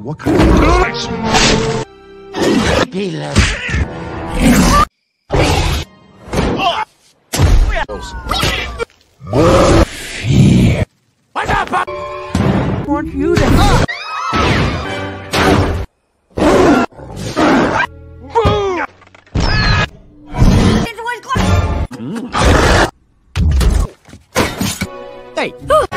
what kind of... Fear. What up? I want you to... Hey!